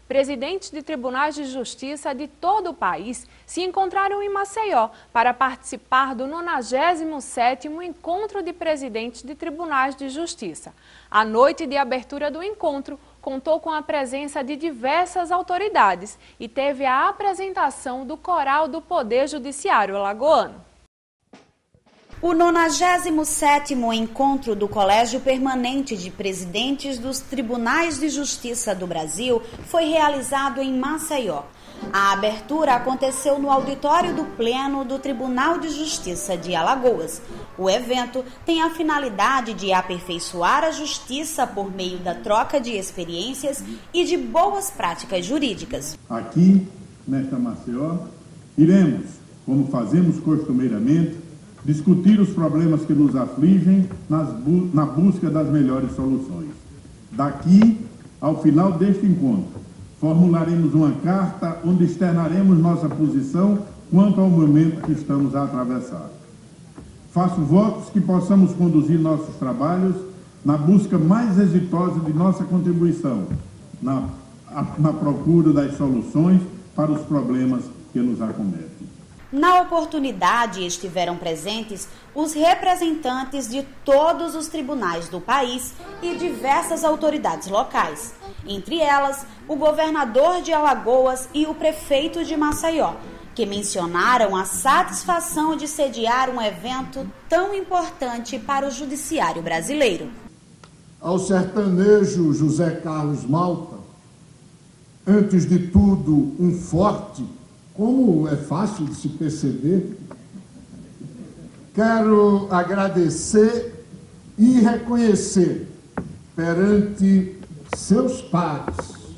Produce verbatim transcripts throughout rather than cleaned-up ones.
presidentes de tribunais de justiça de todo o país se encontraram em Maceió para participar do nonagésimo sétimo Encontro de Presidentes de Tribunais de Justiça. A noite de abertura do encontro contou com a presença de diversas autoridades e teve a apresentação do Coral do Poder Judiciário Alagoano. O nonagésimo sétimo Encontro do Colégio Permanente de Presidentes dos Tribunais de Justiça do Brasil foi realizado em Maceió. A abertura aconteceu no auditório do Pleno do Tribunal de Justiça de Alagoas. O evento tem a finalidade de aperfeiçoar a justiça por meio da troca de experiências e de boas práticas jurídicas. Aqui, nesta Maceió, iremos, como fazemos costumeiramente, discutir os problemas que nos afligem nas bu- na busca das melhores soluções. Daqui, ao final deste encontro, formularemos uma carta onde externaremos nossa posição quanto ao momento que estamos a atravessar. Faço votos que possamos conduzir nossos trabalhos na busca mais exitosa de nossa contribuição, na, a, na procura das soluções para os problemas que nos acometem. Na oportunidade estiveram presentes os representantes de todos os tribunais do país e diversas autoridades locais, entre elas o governador de Alagoas e o prefeito de Maceió, que mencionaram a satisfação de sediar um evento tão importante para o judiciário brasileiro. Ao sertanejo José Carlos Malta, antes de tudo um forte, como é fácil de se perceber, quero agradecer e reconhecer perante seus pares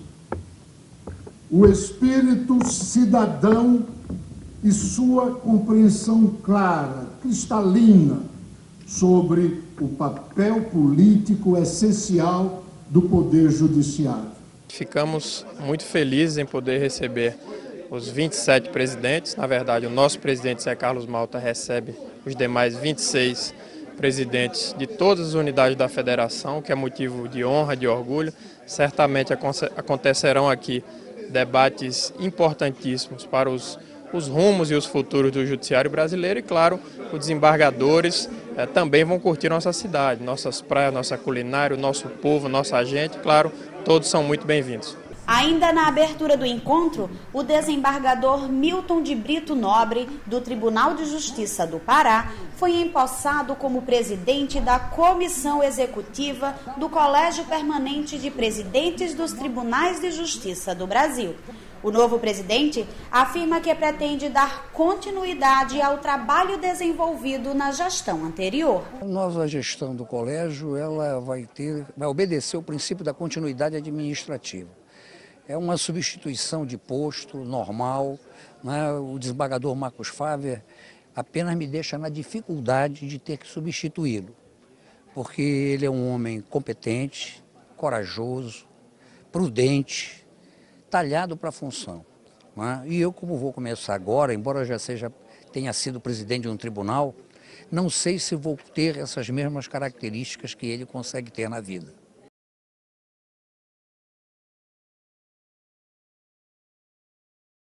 o espírito cidadão e sua compreensão clara, cristalina, sobre o papel político essencial do Poder Judiciário. Ficamos muito felizes em poder receber os vinte e sete presidentes. Na verdade, o nosso presidente, Zé Carlos Malta, recebe os demais vinte e seis presidentes de todas as unidades da federação, que é motivo de honra, de orgulho. Certamente acontecerão aqui debates importantíssimos para os, os rumos e os futuros do judiciário brasileiro e, claro, os desembargadores eh, também vão curtir nossa cidade, nossas praias, nossa culinária, o nosso povo, nossa gente. Claro, todos são muito bem-vindos. Ainda na abertura do encontro, o desembargador Milton de Brito Nobre, do Tribunal de Justiça do Pará, foi empossado como presidente da Comissão Executiva do Colégio Permanente de Presidentes dos Tribunais de Justiça do Brasil. O novo presidente afirma que pretende dar continuidade ao trabalho desenvolvido na gestão anterior. A nova gestão do colégio ela vai, ter, vai obedecer o princípio da continuidade administrativa. É uma substituição de posto normal, né? O desembargador Marcos Fávia apenas me deixa na dificuldade de ter que substituí-lo, porque ele é um homem competente, corajoso, prudente, talhado para a função, né? E eu, como vou começar agora, embora já seja, tenha sido presidente de um tribunal, não sei se vou ter essas mesmas características que ele consegue ter na vida.